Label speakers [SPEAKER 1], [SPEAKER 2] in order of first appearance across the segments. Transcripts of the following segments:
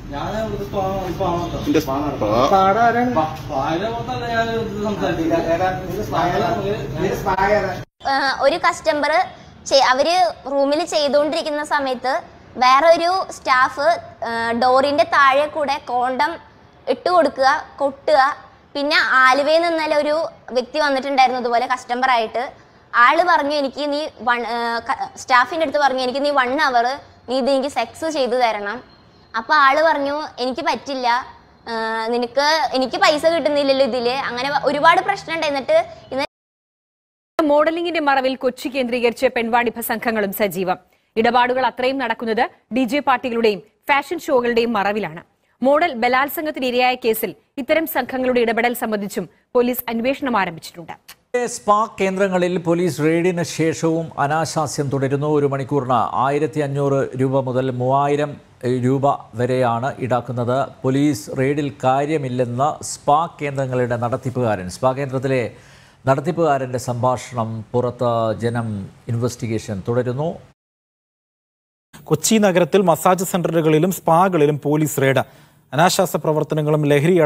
[SPEAKER 1] ഒരു കസ്റ്റമർ അവര് റൂമിൽ ചെയ്തുകൊണ്ടിരിക്കുന്ന സമയത്ത് വേറെ ഒരു സ്റ്റാഫ് ഡോറിന്റെ താഴെ കൂടെ കോണ്ടം ഇട്ട് കൊടുക്കുക, കൊട്ടുക. പിന്നെ ആലുവയിൽ നിന്നല്ല ഒരു വ്യക്തി വന്നിട്ടുണ്ടായിരുന്നു ഇതുപോലെ കസ്റ്റമർ ആയിട്ട്. ആള് പറഞ്ഞു എനിക്ക് നീ സ്റ്റാഫിൻ്റെ അടുത്ത് പറഞ്ഞു എനിക്ക് നീ 1 hour നീ ഇത് എനിക്ക് സെക്സ് ചെയ്തു തരണം. അപ്പൊ ആള് പറഞ്ഞു എനിക്ക് പറ്റില്ല, എനിക്ക് പൈസ കിട്ടുന്നില്ലല്ലോ ഇതില്. അങ്ങനെ ഒരുപാട് പ്രശ്നം ഉണ്ടായിരുന്നിട്ട്
[SPEAKER 2] മോഡലിംഗിന്റെ മറവിൽ കൊച്ചി കേന്ദ്രീകരിച്ച് പെൺവാണിഭ സംഘങ്ങളും സജീവം. ഇടപാടുകൾ അത്രയും നടക്കുന്നത് DJ പാർട്ടികളുടെയും ഫാഷൻ ഷോകളുടെയും മറവിലാണ്. മോഡൽ ബലാത്സംഗത്തിനിരയായ കേസിൽ ഇത്തരം സംഘങ്ങളുടെ ഇടപെടൽ സംബന്ധിച്ചും പോലീസ് അന്വേഷണം ആരംഭിച്ചിട്ടുണ്ട്.
[SPEAKER 3] സ്പാ കേന്ദ്രങ്ങളിൽ പോലീസ് റെയ്ഡിന് ശേഷവും അനാശാസ്യം തുടരുന്നു. ഒരു മണിക്കൂറിന് 1500 രൂപ മുതൽ 3000 രൂപ വരെയാണ് ഈടാക്കുന്നത്. പോലീസ് റെയ്ഡിൽ കാര്യമില്ലെന്ന് സ്പാ കേന്ദ്രങ്ങളുടെ നടത്തിപ്പുകാരൻ. സ്പാ കേന്ദ്രത്തിലെ നടത്തിപ്പുകാരൻ്റെ സംഭാഷണം പുറത്ത്. ജനം ഇൻവെസ്റ്റിഗേഷൻ തുടരുന്നു.
[SPEAKER 4] കൊച്ചി നഗരത്തിൽ മസാജ് സെന്ററുകളിലും സ്പാകളിലും പോലീസ് റെയ്ഡ്. അനാശാസ പ്രവർത്തനങ്ങളും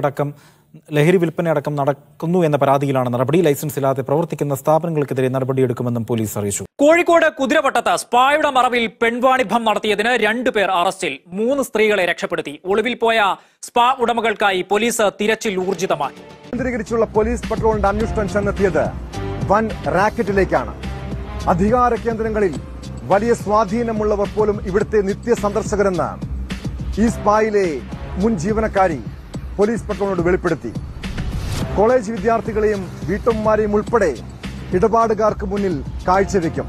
[SPEAKER 4] ലഹരി വിൽപ്പനയടക്കം നടക്കുന്നു എന്ന പരാതിയിലാണ് നടപടി. ലൈസൻസ് ഇല്ലാതെ പ്രവർത്തിക്കുന്ന സ്ഥാപനങ്ങൾക്കെതിരെ നടപടിയെടുക്കുമെന്നും പോലീസ് അറിയിച്ചു.
[SPEAKER 5] കോഴിക്കോട് കുതിരവട്ടത്ത് സ്പായുടെ മറവിൽ പെൺവാണിഭം നടത്തിയതിന് 2 പേർ അറസ്റ്റിൽ. 3 സ്ത്രീകളെ രക്ഷപ്പെടുത്തി. ഒളിവിൽ പോയ സ്പാ ഉടമകൾക്കായി പോലീസ് തിരച്ചിൽ ഊർജിതമാക്കി.
[SPEAKER 6] കേന്ദ്രീകരിച്ചുള്ള പോലീസ് പട്രോളിന്റെ അന്വേഷണം ചെന്നെത്തിയത് വൻ റാക്കറ്റിലേക്കാണ്. അധികാര കേന്ദ്രങ്ങളിൽ വലിയ സ്വാധീനമുള്ളവർ പോലും ഇവിടുത്തെ നിത്യ സന്ദർശകരെന്ന് ഈ സ്പായിലെ മുൻ ജീവനക്കാരി പോലീസ് പട്രോളിനോട് വെളിപ്പെടുത്തി. കോളേജ് വിദ്യാർത്ഥികളെയും വീട്ടമ്മമാരെയും ഉൾപ്പെടെ ഇടപാടുകാർക്ക് മുന്നിൽ കാഴ്ചവെക്കും.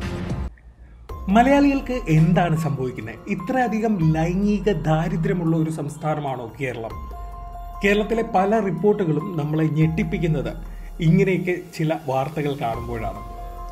[SPEAKER 7] മലയാളികൾക്ക് എന്താണ് സംഭവിക്കുന്നത്? ഇത്രയധികം ലൈംഗിക ദാരിദ്ര്യമുള്ള ഒരു സംസ്ഥാനമാണോ കേരളം? കേരളത്തിലെ പല റിപ്പോർട്ടുകളും നമ്മളെ ഞെട്ടിപ്പിക്കുന്നത് ഇങ്ങനെയൊക്കെ ചില വാർത്തകൾ കാണുമ്പോഴാണ്.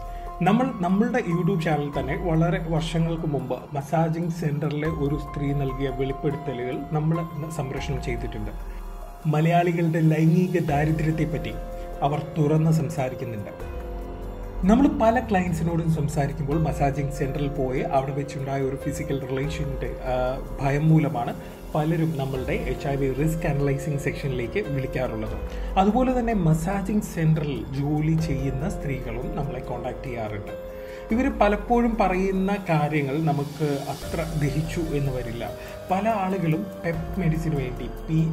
[SPEAKER 7] നമ്മളുടെ യൂട്യൂബ് ചാനലിൽ തന്നെ വളരെ വർഷങ്ങൾക്ക് മുമ്പ് മസാജിങ് സെന്ററിലെ ഒരു സ്ത്രീ നൽകിയ വെളിപ്പെടുത്തലുകൾ നമ്മൾ സംപ്രേഷണം ചെയ്തിട്ടുണ്ട്. മലയാളികളുടെ ലൈംഗിക ദാരിദ്ര്യത്തെപ്പറ്റി അവർ തുറന്ന് സംസാരിക്കുന്നുണ്ട്. നമ്മൾ പല ക്ലയൻസിനോടും സംസാരിക്കുമ്പോൾ മസാജിങ് സെന്ററിൽ പോയി അവിടെ വെച്ചുണ്ടായ ഒരു ഫിസിക്കൽ റിലേഷൻ്റെ ഭയം മൂലമാണ് പലരും നമ്മളുടെ HIV റിസ്ക് അനലൈസിങ് സെക്ഷനിലേക്ക് വിളിക്കാറുള്ളത്. അതുപോലെ തന്നെ മസാജിങ് സെന്ററിൽ ജോലി ചെയ്യുന്ന സ്ത്രീകളും നമ്മളെ കോൺടാക്ട് ചെയ്യാറുണ്ട്. ഇവർ പലപ്പോഴും പറയുന്ന കാര്യങ്ങൾ നമുക്ക് അത്ര ദഹിച്ചു എന്ന് വരില്ല. പല ആളുകളും പെപ്പ് മെഡിസിന് വേണ്ടി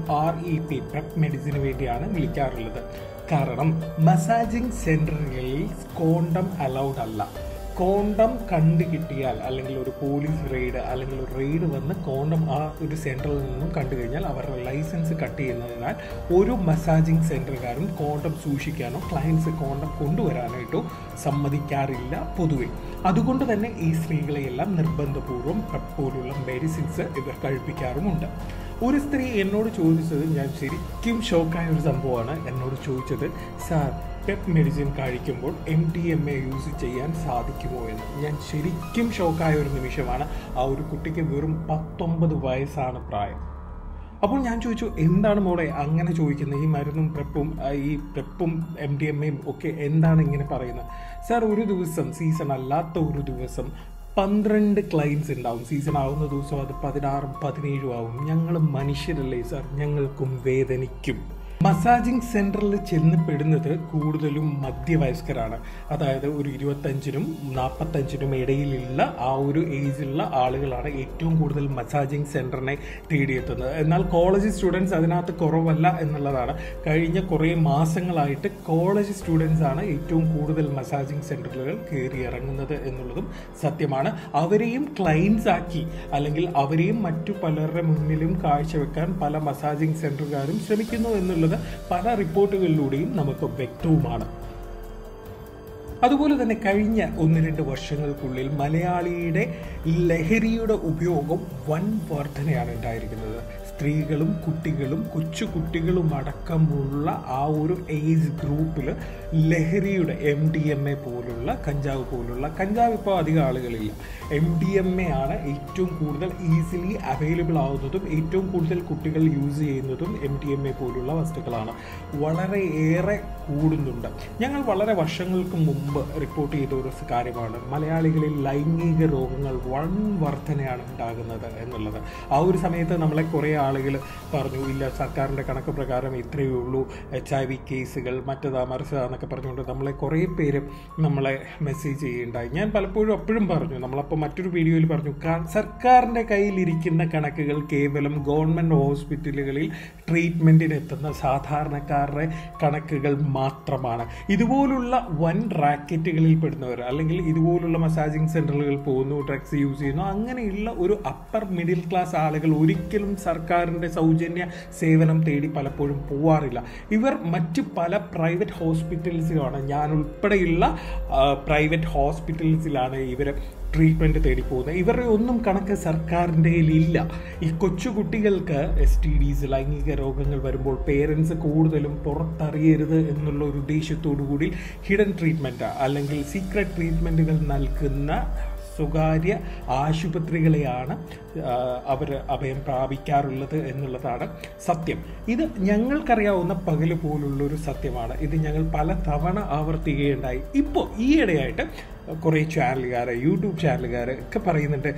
[SPEAKER 7] പെപ്പ് മെഡിസിന് വേണ്ടിയാണ് വിളിക്കാറുള്ളത്. കാരണം മസാജിങ് സെന്ററുകളിൽ കോണ്ടം അലൗഡ് അല്ല. കോണ്ടം കണ്ടു കിട്ടിയാൽ അല്ലെങ്കിൽ ഒരു പോലീസ് റെയ്ഡ് അല്ലെങ്കിൽ ഒരു റെയ്ഡ് വന്ന് കോണ്ടം ആ ഒരു സെന്ററിൽ നിന്നും കണ്ടു കഴിഞ്ഞാൽ അവരുടെ ലൈസൻസ് കട്ട് ചെയ്യുന്നതിനാൽ ഒരു മസാജിങ് സെന്ററുകാരും കോണ്ടം സൂക്ഷിക്കാനോ ക്ലയൻസ് കോണ്ടം കൊണ്ടുവരാനായിട്ടോ സമ്മതിക്കാറില്ല പൊതുവെ. അതുകൊണ്ട് തന്നെ ഈ സ്ത്രീകളെയെല്ലാം നിർബന്ധപൂർവ്വം പോലുള്ള മെഡിസിൻസ് ഇവർ കഴിപ്പിക്കാറുമുണ്ട്. ഒരു സ്ത്രീ എന്നോട് ചോദിച്ചത്, ഞാൻ ശരിക്കും ഷോക്കായ ഒരു സംഭവമാണ്. എന്നോട് ചോദിച്ചത്, സാർ പെപ്പ് മെഡിസിൻ കഴിക്കുമ്പോൾ MDMA യൂസ് ചെയ്യാൻ സാധിക്കുമോ എന്ന്. ഞാൻ ശരിക്കും ഷോക്കായ ഒരു നിമിഷമാണ്. ആ ഒരു കുട്ടിക്ക് വെറും 19 വയസ്സാണ് പ്രായം. അപ്പോൾ ഞാൻ ചോദിച്ചു, എന്താണ് മോളെ അങ്ങനെ ചോദിക്കുന്നത്? ഈ മരുന്നും പെപ്പും MDMAയും ഒക്കെ എന്താണ് ഇങ്ങനെ പറയുന്നത്? സാർ, ഒരു ദിവസം സീസൺ അല്ലാത്ത ഒരു ദിവസം 12 ക്ലയൻസ് ഉണ്ടാവും. സീസൺ ആവുന്ന ദിവസം അത് 16, 17 ആവും. ഞങ്ങൾ മനുഷ്യരല്ലേ സാർ, ഞങ്ങൾക്കും വേദനിക്കും. മസാജിങ് സെന്ററിൽ ചെന്ന് പെടുന്നത് കൂടുതലും മധ്യവയസ്കരാണ്. അതായത് ഒരു 25-നും 45-നും ഇടയിലുള്ള ആ ഒരു ഏജിലുള്ള ആളുകളാണ് ഏറ്റവും കൂടുതൽ മസാജിങ് സെന്ററിനെ തേടിയെത്തുന്നത്. എന്നാൽ കോളേജ് സ്റ്റുഡൻസ് അതിനകത്ത് കുറവല്ല എന്നുള്ളതാണ്. കഴിഞ്ഞ കുറേ മാസങ്ങളായിട്ട് കോളേജ് സ്റ്റുഡൻസ് ആണ് ഏറ്റവും കൂടുതൽ മസാജിങ് സെന്ററുകൾ കയറി ഇറങ്ങുന്നത് എന്നുള്ളതും സത്യമാണ്. അവരെയും ക്ലയൻസ് ആക്കി അല്ലെങ്കിൽ അവരെയും മറ്റു പലരുടെ മുന്നിലും കാഴ്ചവെക്കാൻ പല മസാജിങ് സെന്ററുകാരും ശ്രമിക്കുന്നു എന്നുള്ളത് പല റിപ്പോർട്ടുകളിലൂടെയും നമുക്ക് വ്യക്തവുമാണ്. അതുപോലെ തന്നെ കഴിഞ്ഞ 1-2 വർഷങ്ങൾക്കുള്ളിൽ മലയാളിയുടെ ലഹരിയുടെ ഉപയോഗം വൻ വർധനയാണ് ഉണ്ടായിരിക്കുന്നത്. സ്ത്രീകളും കുട്ടികളും കൊച്ചുകുട്ടികളും അടക്കമുള്ള ആ ഒരു ഏജ് ഗ്രൂപ്പിൽ ലഹരിയുടെ MDMA പോലുള്ള കഞ്ചാവ് ഇപ്പോൾ അധികം ആളുകളില്ല. MDMA ആണ് ഏറ്റവും കൂടുതൽ ഈസിലി അവൈലബിൾ ആവുന്നതും ഏറ്റവും കൂടുതൽ കുട്ടികൾ യൂസ് ചെയ്യുന്നതും MDMA പോലുള്ള വസ്തുക്കളാണ്. വളരെയേറെ കൂടുന്നുണ്ട്. ഞങ്ങൾ വളരെ വർഷങ്ങൾക്ക് മുമ്പ് റിപ്പോർട്ട് ചെയ്ത ഒരു കാര്യമാണ് മലയാളികളിൽ ലൈംഗിക രോഗങ്ങൾ വൻ വർധനയാണ് ഉണ്ടാകുന്നത് എന്നുള്ളത്. ആ ഒരു സമയത്ത് നമ്മളെ കുറേ ആളുകൾ പറഞ്ഞു ഇല്ല സർക്കാരിൻ്റെ കണക്ക് പ്രകാരം ഇത്രയേ ഉള്ളൂ HIV കേസുകൾ മറ്റതാ മറിച്ചതാ എന്നൊക്കെ പറഞ്ഞുകൊണ്ട് നമ്മളെ കുറേ പേര് നമ്മളെ മെസ്സേജ് ചെയ്യുകയുണ്ടായി. ഞാൻ പലപ്പോഴും അപ്പോഴും പറഞ്ഞു, നമ്മളപ്പോൾ മറ്റൊരു വീഡിയോയിൽ പറഞ്ഞു, സർക്കാരിൻ്റെ കയ്യിലിരിക്കുന്ന കണക്കുകൾ കേവലം ഗവൺമെൻറ് ഹോസ്പിറ്റലുകളിൽ ട്രീറ്റ്മെൻറ്റിന് എത്തുന്ന സാധാരണക്കാരുടെ കണക്കുകൾ മാത്രമാണ്. ഇതുപോലുള്ള വൻ റാക്കറ്റുകളിൽ പെടുന്നവർ അല്ലെങ്കിൽ ഇതുപോലുള്ള മസാജിങ് സെൻ്ററുകളിൽ പോകുന്നു, ഡ്രഗ്സ് യൂസ് ചെയ്യുന്നു, അങ്ങനെയുള്ള ഒരു അപ്പർ മിഡിൽ ക്ലാസ് ആളുകൾ ഒരിക്കലും സർക്കാരിൻ്റെ സൗജന്യ സേവനം തേടി പലപ്പോഴും പോവാറില്ല. ഇവർ മറ്റ് പല പ്രൈവറ്റ് ഹോസ്പിറ്റൽസിലാണ്, ഞാൻ ഉൾപ്പെടെയുള്ള പ്രൈവറ്റ് ഹോസ്പിറ്റൽസിലാണ് ഇവർ ട്രീറ്റ്മെൻറ്റ് തേടി പോകുന്നത്. ഇവരുടെ ഒന്നും കണക്ക് സർക്കാരിൻ്റെ കയ്യിലില്ല. ഈ കൊച്ചുകുട്ടികൾക്ക് STDs ലൈംഗിക രോഗങ്ങൾ വരുമ്പോൾ പേരൻസ് കൂടുതലും പുറത്തറിയരുത് എന്നുള്ള ഒരു ഉദ്ദേശത്തോടു കൂടി ഹിഡൻ ട്രീറ്റ്മെൻറ്റ് അല്ലെങ്കിൽ സീക്രട്ട് ട്രീറ്റ്മെൻറ്റുകൾ നൽകുന്ന സ്വകാര്യ ആശുപത്രികളെയാണ് അവർ അഭയം പ്രാപിക്കാറുള്ളത് എന്നുള്ളതാണ് സത്യം. ഇത് ഞങ്ങൾക്കറിയാവുന്ന പകല് പോലുള്ളൊരു സത്യമാണ്. ഇത് ഞങ്ങൾ പല തവണ ആവർത്തിക്കുകയുണ്ടായി. ഇപ്പോൾ ഈയിടെയായിട്ട് കുറേ ചാനലുകാർ, യൂട്യൂബ് ചാനലുകാർ ഒക്കെ പറയുന്നുണ്ട്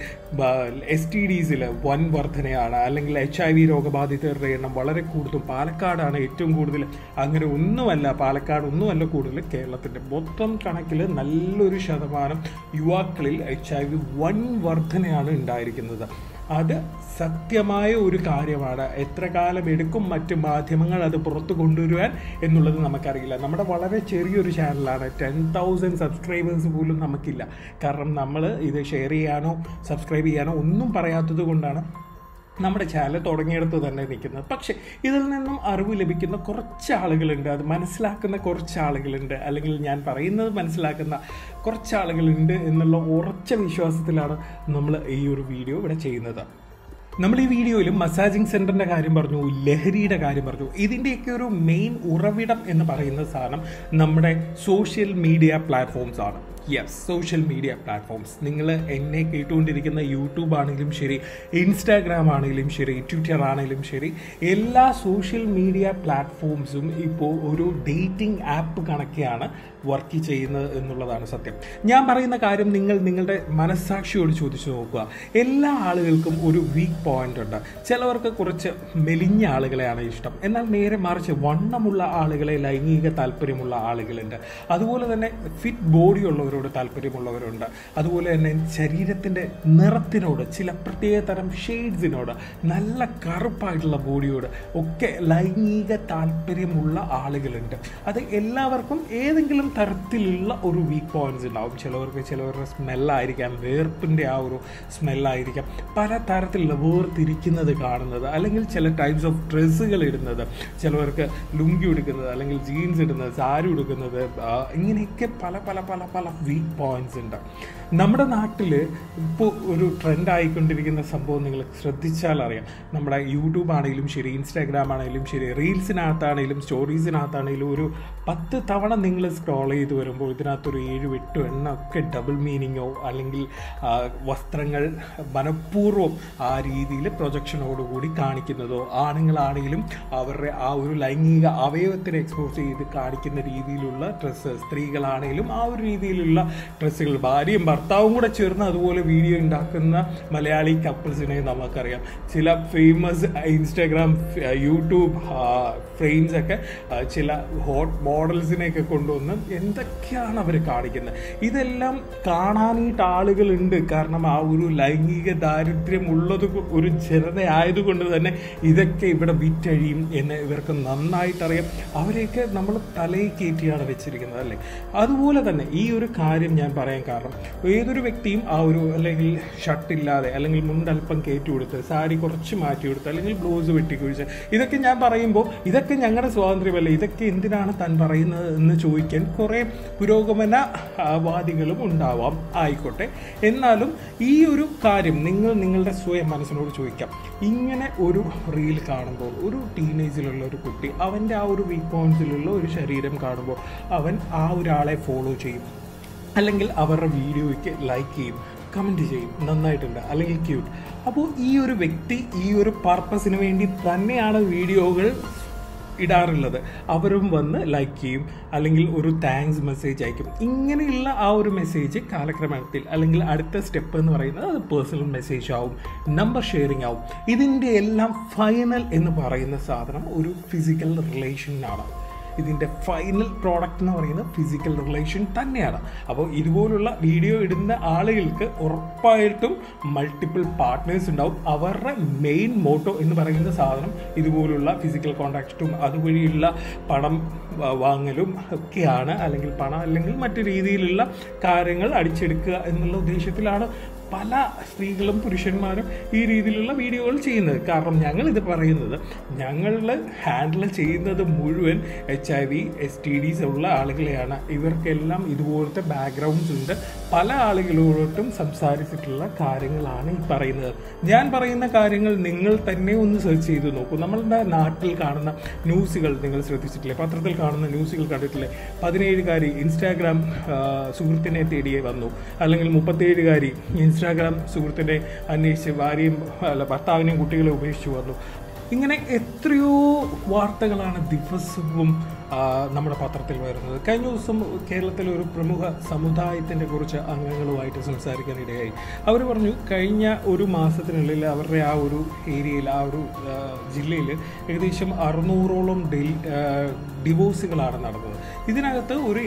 [SPEAKER 7] STDസിൽ വൻ വർധനയാണ്, അല്ലെങ്കിൽ HIV രോഗബാധിതരുടെ എണ്ണം വളരെ കൂടുതലും പാലക്കാടാണ് ഏറ്റവും കൂടുതൽ. അങ്ങനെ ഒന്നുമല്ല, പാലക്കാട് ഒന്നുമല്ല കൂടുതൽ. കേരളത്തിൻ്റെ മൊത്തം കണക്കിൽ നല്ലൊരു ശതമാനം യുവാക്കളിൽ HIV വൻ വർധനയാണ് ഉണ്ടായിരിക്കുന്നത്. അത് സത്യമായ ഒരു കാര്യമാണ്. എത്ര കാലം എടുക്കും മറ്റ് മാധ്യമങ്ങൾ അത് പുറത്തു കൊണ്ടുവരുവാൻ എന്നുള്ളത് നമുക്കറിയില്ല. നമ്മുടെ വളരെ ചെറിയൊരു ചാനലാണ്, 10,000 സബ്സ്ക്രൈബേഴ്സ് പോലും നമുക്കില്ല. കാരണം നമ്മൾ ഇത് ഷെയർ ചെയ്യാനോ സബ്സ്ക്രൈബ് ചെയ്യാനോ ഒന്നും പറയാത്തത് കൊണ്ടാണ് നമ്മുടെ ചാനൽ തുടങ്ങിയെടുത്ത് തന്നെ നിൽക്കുന്നത്. പക്ഷേ ഇതിൽ നിന്നും അറിവ് ലഭിക്കുന്ന കുറച്ച് ആളുകളുണ്ട്, അത് മനസ്സിലാക്കുന്ന കുറച്ച് ആളുകളുണ്ട്, അല്ലെങ്കിൽ ഞാൻ പറയുന്നത് മനസ്സിലാക്കുന്ന കുറച്ച് ആളുകളുണ്ട് എന്നുള്ള ഉറച്ച വിശ്വാസത്തിലാണ് നമ്മൾ ഈ ഒരു വീഡിയോ ഇവിടെ ചെയ്യുന്നത്. നമ്മൾ ഈ വീഡിയോയിൽ മസാജിങ് സെൻ്ററിൻ്റെ കാര്യം പറഞ്ഞു, ലഹരിയുടെ കാര്യം പറഞ്ഞു. ഇതിൻ്റെയൊക്കെ ഒരു മെയിൻ ഉറവിടം എന്ന് പറയുന്ന സാധനം നമ്മുടെ സോഷ്യൽ മീഡിയ പ്ലാറ്റ്ഫോംസ് ആണ്. Yes, social media platforms. നിങ്ങൾ എന്നെ കേട്ടുകൊണ്ടിരിക്കുന്ന യൂട്യൂബ് ആണെങ്കിലും ശരി, ഇൻസ്റ്റാഗ്രാം ആണെങ്കിലും ശരി, ട്വിറ്റർ ആണെങ്കിലും ശരി, എല്ലാ സോഷ്യൽ മീഡിയ പ്ലാറ്റ്ഫോംസും ഇപ്പോൾ ഒരു ഡേറ്റിംഗ് ആപ്പ് കണക്കെയാണ് വർക്ക് ചെയ്യുന്നത് എന്നുള്ളതാണ് സത്യം. ഞാൻ പറയുന്ന കാര്യം നിങ്ങൾ നിങ്ങളുടെ മനസ്സാക്ഷിയോട് ചോദിച്ചു നോക്കുക. എല്ലാ ആളുകൾക്കും ഒരു വീക്ക് പോയിന്റ് ഉണ്ട്. ചിലവർക്ക് കുറച്ച് മെലിഞ്ഞ ആളുകളെയാണ് ഇഷ്ടം, എന്നാൽ നേരെ മറിച്ച് വണ്ണമുള്ള ആളുകളെ ലൈംഗിക താല്പര്യമുള്ള ആളുകളുണ്ട്. അതുപോലെ തന്നെ ഫിറ്റ് ബോഡിയുള്ളവരോട് താല്പര്യമുള്ളവരുണ്ട്. അതുപോലെ തന്നെ ശരീരത്തിൻ്റെ നിറത്തിനോട്, ചില പ്രത്യേക തരം ഷെയ്ഡ്സിനോട്, നല്ല കറുപ്പായിട്ടുള്ള ബോഡിയോട് ഒക്കെ ലൈംഗിക താല്പര്യമുള്ള ആളുകളുണ്ട്. അത് എല്ലാവർക്കും ഏതെങ്കിലും തരത്തിലുള്ള ഒരു വീക്ക് പോയിന്റ്സ് ഉണ്ടാവും. ചിലവരുടെ സ്മെല്ലായിരിക്കാം, വേർപ്പിൻ്റെ ആ ഒരു സ്മെല്ലായിരിക്കാം, പല തരത്തിലുള്ള വേർതിരിക്കുന്നത് കാണുന്നത്, അല്ലെങ്കിൽ ചില ടൈപ്സ് ഓഫ് ഡ്രസ്സുകൾ ഇടുന്നത്, ചിലവർക്ക് ലുങ്കി ഉടുക്കുന്നത്, അല്ലെങ്കിൽ ജീൻസ് ഇടുന്നത്, സാരി ഉടുക്കുന്നത്, ഇങ്ങനെയൊക്കെ പല പല പല പല വീക്ക് പോയിന്റ്സ് ഉണ്ട്. നമ്മുടെ നാട്ടിൽ ഇപ്പോൾ ഒരു ട്രെൻഡ് ആയിക്കൊണ്ടിരിക്കുന്ന സംഭവം നിങ്ങൾ ശ്രദ്ധിച്ചാൽ അറിയാം. നമ്മുടെ യൂട്യൂബ് ആണെങ്കിലും ശരി, ഇൻസ്റ്റാഗ്രാം ആണെങ്കിലും ശരി, റീൽസിനകത്താണെങ്കിലും സ്റ്റോറീസിനകത്താണെങ്കിലും ഒരു 10 തവണ നിങ്ങൾ സ്ക്രോൾ ചെയ്ത് വരുമ്പോൾ ഇതിനകത്തൊരു 7-8 എണ്ണം ഒക്കെ ഡബിൾ മീനിങ്ങോ അല്ലെങ്കിൽ വസ്ത്രങ്ങൾ മനഃപൂർവ്വം ആ രീതിയിൽ പ്രൊജക്ഷനോടുകൂടി കാണിക്കുന്നതോ, ആണുങ്ങളാണെങ്കിലും അവരുടെ ആ ഒരു ലൈംഗിക അവയവത്തിനെ എക്സ്പോസ് ചെയ്ത് കാണിക്കുന്ന രീതിയിലുള്ള ഡ്രസ്സ്, സ്ത്രീകളാണെങ്കിലും ആ ഒരു രീതിയിലുള്ള ഡ്രസ്സുകൾ, ഭാര്യയും ഭർത്താവും കൂടെ ചേർന്ന് അതുപോലെ വീഡിയോ ഉണ്ടാക്കുന്ന മലയാളി കപ്പിൾസിനെ നമുക്കറിയാം. ചില ഫേമസ് ഇൻസ്റ്റാഗ്രാം, യൂട്യൂബ് ഫ്രെയിംസ് ഒക്കെ ചില ഹോട്ട് മോഡൽസിനെയൊക്കെ കൊണ്ടുവന്ന് എന്തൊക്കെയാണ് അവർ കാണിക്കുന്നത്. ഇതെല്ലാം കാണാനായിട്ട് ആളുകളുണ്ട്. കാരണം ആ ഒരു ലൈംഗിക ദാരിദ്ര്യം ഉള്ളത് ഒരു ജനതയായതുകൊണ്ട് തന്നെ ഇതൊക്കെ ഇവിടെ വിറ്റഴിയും എന്ന് ഇവർക്ക് നന്നായിട്ടറിയാം. അവരെയൊക്കെ നമ്മൾ തലയിൽ കയറ്റിയാണ് വെച്ചിരിക്കുന്നത് അല്ലേ. അതുപോലെ തന്നെ ഈ ഒരു കാര്യം ഞാൻ പറയാൻ കാരണം, ഏതൊരു വ്യക്തിയും ആ ഒരു അല്ലെങ്കിൽ ഷർട്ടില്ലാതെ അല്ലെങ്കിൽ മുണ്ടൽപ്പം കയറ്റി കൊടുത്ത്, സാരി കുറച്ച് മാറ്റി കൊടുത്ത്, അല്ലെങ്കിൽ ബ്ലൗസ് വെട്ടിക്കുഴിച്ച്, ഇതൊക്കെ ഞാൻ പറയുമ്പോൾ ഇതൊക്കെ ഞങ്ങളുടെ സ്വാതന്ത്ര്യമല്ല, ഇതൊക്കെ എന്തിനാണ് താൻ പറയുന്നത് എന്ന് ചോദിക്കാൻ കുറേ പുരോഗമനവാദികളും ഉണ്ടാവാം. ആയിക്കോട്ടെ, എന്നാലും ഈ ഒരു കാര്യം നിങ്ങളുടെ സ്വയം മനസ്സിനോട് ചോദിക്കാം. ഇങ്ങനെ ഒരു റീൽ കാണുമ്പോൾ ഒരു ടീനേജിലുള്ള ഒരു കുട്ടി അവൻ്റെ ആ ഒരു വീക്ക് പോയിന്റ്സിലുള്ള ഒരു ശരീരം കാണുമ്പോൾ അവൻ ആ ഒരാളെ ഫോളോ ചെയ്യും, അല്ലെങ്കിൽ അവരുടെ വീഡിയോയ്ക്ക് ലൈക്ക് ചെയ്യും, കമൻറ്റ് ചെയ്യും, നന്നായിട്ടുണ്ട് അല്ലെങ്കിൽ ക്യൂട്ട്. അപ്പോൾ ഈ ഒരു വ്യക്തി ഈ ഒരു പർപ്പസിന് വേണ്ടി തന്നെയാണ് വീഡിയോകൾ ഇടാറുള്ളത്. അവരും വന്ന് ലൈക്ക് ചെയ്യും, അല്ലെങ്കിൽ ഒരു താങ്ക്സ് മെസ്സേജ് അയക്കും. ഇങ്ങനെയുള്ള ആ ഒരു മെസ്സേജ് കാലക്രമത്തിൽ അല്ലെങ്കിൽ അടുത്ത സ്റ്റെപ്പ് എന്ന് പറയുന്നത് അത് പേഴ്സണൽ മെസ്സേജ് ആവും, നമ്പർ ഷെയറിംഗ് ആവും. ഇതിൻ്റെ എല്ലാം ഫൈനൽ എന്ന് പറയുന്ന സാധനം ഒരു ഫിസിക്കൽ റിലേഷനാണ്. ഇതിൻ്റെ ഫൈനൽ പ്രോഡക്റ്റ് എന്ന് പറയുന്നത് ഫിസിക്കൽ റിലേഷൻ തന്നെയാണ്. അപ്പോൾ ഇതുപോലുള്ള വീഡിയോ ഇടുന്ന ആളുകൾക്ക് ഉറപ്പായിട്ടും മൾട്ടിപ്പിൾ പാർട്ട്നേഴ്സ് ഉണ്ടാവും. അവരുടെ മെയിൻ മോട്ടോ എന്ന് പറയുന്ന സാധനം ഇതുപോലുള്ള ഫിസിക്കൽ കോണ്ടാക്റ്റും അതുവഴിയുള്ള പണം വാങ്ങലും ഒക്കെയാണ്, അല്ലെങ്കിൽ പണം അല്ലെങ്കിൽ മറ്റു രീതിയിലുള്ള കാര്യങ്ങൾ അടിച്ചെടുക്കുക എന്നുള്ള ഉദ്ദേശത്തിലാണ് പല സ്ത്രീകളും പുരുഷന്മാരും ഈ രീതിയിലുള്ള വീഡിയോകൾ ചെയ്യുന്നത്. കാരണം ഞങ്ങളിത് പറയുന്നത് ഞങ്ങൾ ഹാൻഡിൽ ചെയ്യുന്നത് മുഴുവൻ HIV STDs ഉള്ള ആളുകളെയാണ്. ഇവർക്കെല്ലാം ഇതുപോലത്തെ ബാക്ക്ഗ്രൗണ്ട്സ് ഉണ്ട്. പല ആളുകളോട്ടും സംസാരിച്ചിട്ടുള്ള കാര്യങ്ങളാണ് ഈ പറയുന്നത്. ഞാൻ പറയുന്ന കാര്യങ്ങൾ നിങ്ങൾ തന്നെ ഒന്ന് സെർച്ച് ചെയ്ത് നോക്കൂ. നമ്മളുടെ നാട്ടിൽ കാണുന്ന ന്യൂസുകൾ നിങ്ങൾ ശ്രദ്ധിച്ചിട്ടില്ലേ? പത്രത്തിൽ കാണുന്ന ന്യൂസുകൾ കണ്ടിട്ടില്ലേ? 17കാരി ഇൻസ്റ്റാഗ്രാം സുഹൃത്തിനെ തേടിയേ വന്നു, അല്ലെങ്കിൽ 37കാരി ഇൻസ്റ്റാഗ്രാം സുഹൃത്തിനെ അന്വേഷിച്ച് ഭാര്യയും ഭർത്താവിനെയും കുട്ടികളെ ഉപേക്ഷിച്ചു വന്നു. ഇങ്ങനെ എത്രയോ വാർത്തകളാണ് ദിവസവും നമ്മുടെ പത്രത്തിൽ വരുന്നത്. കഴിഞ്ഞ ദിവസം കേരളത്തിലെ ഒരു പ്രമുഖ സമുദായത്തിൻ്റെ കുറച്ച് അംഗങ്ങളുമായിട്ട് സംസാരിക്കാനിടയായി. അവർ പറഞ്ഞു കഴിഞ്ഞ ഒരു മാസത്തിനുള്ളിൽ അവരുടെ ആ ഒരു ഏരിയയിൽ, ആ ഒരു ജില്ലയിൽ ഏകദേശം 600ഓളം ഡിവോഴ്സുകളാണ് നടന്നത്. ഇതിനകത്ത് ഒരു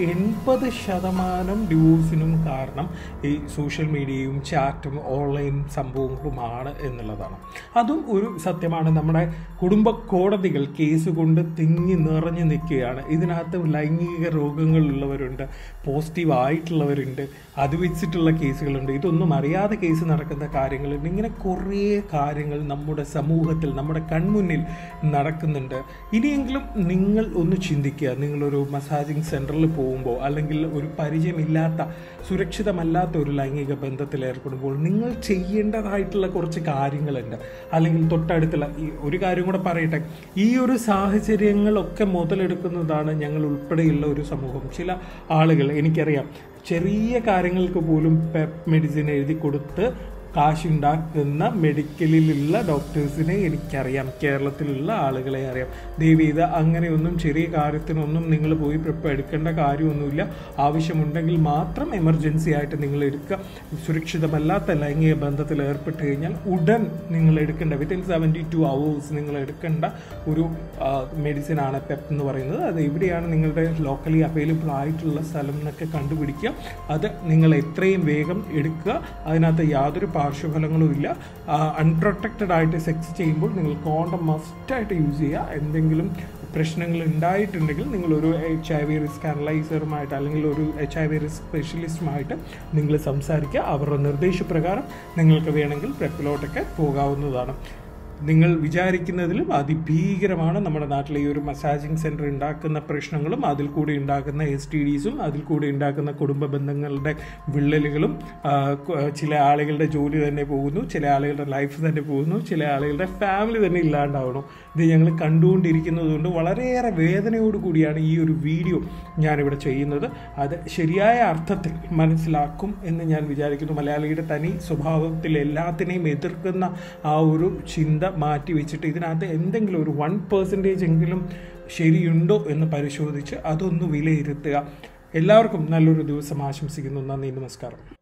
[SPEAKER 7] 80% ഡിവോഴ്സിനും കാരണം ഈ സോഷ്യൽ മീഡിയയും ചാറ്റും ഓൺലൈൻ സംഭവങ്ങളുമാണ് എന്നുള്ളതാണ്. അതും ഒരു സത്യമാണ്. നമ്മുടെ കുടുംബ കോടതികൾ കേസ് കൊണ്ട് തിങ്ങി നിറഞ്ഞു നിൽക്കുകയാണ്. ഇതിനകത്ത് ലൈംഗിക രോഗങ്ങളുള്ളവരുണ്ട്, പോസിറ്റീവ് ആയിട്ടുള്ളവരുണ്ട്, അത് വെച്ചിട്ടുള്ള കേസുകളുണ്ട്, ഇതൊന്നും അറിയാതെ കേസ് നടക്കുന്ന കാര്യങ്ങളുണ്ട്. ഇങ്ങനെ കുറേ കാര്യങ്ങൾ നമ്മുടെ സമൂഹത്തിൽ, നമ്മുടെ കൺമുന്നിൽ നടക്കുന്നുണ്ട്. ഇനിയെങ്കിലും നിങ്ങൾ ഒന്ന് ചിന്തിക്കുക. നിങ്ങളൊരു മസാജിങ് സെൻറ്ററിൽ പോകുമ്പോൾ, അല്ലെങ്കിൽ ഒരു പരിചയമില്ലാത്ത സുരക്ഷിതമല്ലാത്ത ഒരു ലൈംഗിക ബന്ധത്തിൽ ഏർപ്പെടുമ്പോൾ നിങ്ങൾ ചെയ്യേണ്ടതായിട്ടുള്ള കുറച്ച് കാര്യങ്ങളുണ്ട്. അല്ലെങ്കിൽ തൊട്ടടുത്തുള്ള ഒരു കാര്യം കൂടെ പറയട്ടെ, ഈ ഒരു സാഹചര്യങ്ങളൊക്കെ മുതലെടുക്കുന്നതാണ് ഞങ്ങൾ ഉൾപ്പെടെയുള്ള ഒരു സമൂഹം. ചില ആളുകൾ, എനിക്കറിയാം, ചെറിയ കാര്യങ്ങൾക്ക് പോലും മെഡിസിൻ എഴുതി കൊടുത്ത് കാശുണ്ടാക്കുന്ന മെഡിക്കലിലുള്ള ഡോക്ടേഴ്സിനെ എനിക്കറിയാം, കേരളത്തിലുള്ള ആളുകളെ അറിയാം. ദയവേത് അങ്ങനെയൊന്നും ചെറിയ കാര്യത്തിനൊന്നും നിങ്ങൾ പോയി എടുക്കേണ്ട കാര്യമൊന്നുമില്ല. ആവശ്യമുണ്ടെങ്കിൽ മാത്രം എമർജൻസി ആയിട്ട് നിങ്ങൾ എടുക്കുക. സുരക്ഷിതമല്ലാത്ത ലൈംഗിക ബന്ധത്തിൽ ഏർപ്പെട്ട് കഴിഞ്ഞാൽ ഉടൻ നിങ്ങൾ എടുക്കേണ്ട, വിത്തിൻ 72 hours നിങ്ങൾ എടുക്കേണ്ട ഒരു മെഡിസിനാണ് പെപ്പ് എന്ന് പറയുന്നത്. അത് എവിടെയാണ് നിങ്ങളുടെ ലോക്കലി അവൈലബിൾ ആയിട്ടുള്ള സ്ഥലം എന്നൊക്കെ കണ്ടുപിടിക്കുക. അത് നിങ്ങൾ എത്രയും വേഗം എടുക്കുക. അതിനകത്ത് യാതൊരു പാർശ്വഫലങ്ങളും ഇല്ല. അൺപ്രൊട്ടക്റ്റഡ് ആയിട്ട് സെക്സ് ചെയ്യുമ്പോൾ നിങ്ങൾ കോണ്ടം മസ്റ്റായിട്ട് യൂസ് ചെയ്യുക. എന്തെങ്കിലും പ്രശ്നങ്ങൾ ഉണ്ടായിട്ടുണ്ടെങ്കിൽ നിങ്ങളൊരു HIV റിസ്ക് അനലൈസറുമായിട്ട് അല്ലെങ്കിൽ ഒരു HIV റിസ്ക് സ്പെഷ്യലിസ്റ്റുമായിട്ട് നിങ്ങൾ സംസാരിക്കുക. അവരുടെ നിർദ്ദേശപ്രകാരം നിങ്ങൾക്ക് വേണമെങ്കിൽ പ്രെപ്പിലോട്ടൊക്കെ പോകാവുന്നതാണ്. നിങ്ങൾ വിചാരിക്കുന്നതിലും അതിഭീകരമാണ് നമ്മുടെ നാട്ടിലെ ഈ ഒരു മസാജിങ് സെൻറ്റർ ഉണ്ടാക്കുന്ന പ്രശ്നങ്ങളും, അതിൽ കൂടി ഉണ്ടാക്കുന്ന STDസും, അതിൽ കൂടി ഉണ്ടാക്കുന്ന കുടുംബ ബന്ധങ്ങളുടെ വിള്ളലുകളും. ചില ആളുകളുടെ ജോലി തന്നെ പോകുന്നു, ചില ആളുകളുടെ ലൈഫ് തന്നെ പോകുന്നു, ചില ആളുകളുടെ ഫാമിലി തന്നെ ഇല്ലാണ്ടാവണം. ഇത് ഞങ്ങൾ കണ്ടുകൊണ്ടിരിക്കുന്നതുകൊണ്ട് വളരെയേറെ വേദനയോടുകൂടിയാണ് ഈ ഒരു വീഡിയോ ഞാനിവിടെ ചെയ്യുന്നത്. അത് ശരിയായ അർത്ഥത്തിൽ മനസ്സിലാക്കും എന്ന് ഞാൻ വിചാരിക്കുന്നു. മലയാളിയുടെ തനി സ്വഭാവത്തിൽ എല്ലാത്തിനെയും എതിർക്കുന്ന ആ ഒരു ചിന്ത മാറ്റി വെച്ചിട്ട് ഇതിനകത്ത് എന്തെങ്കിലും ഒരു 1% എങ്കിലും ശരിയുണ്ടോ എന്ന് പരിശോധിച്ച് അതൊന്ന് വിലയിരുത്തുക. എല്ലാവർക്കും നല്ലൊരു ദിവസം ആശംസിക്കുന്നു. നന്ദി, നമസ്കാരം.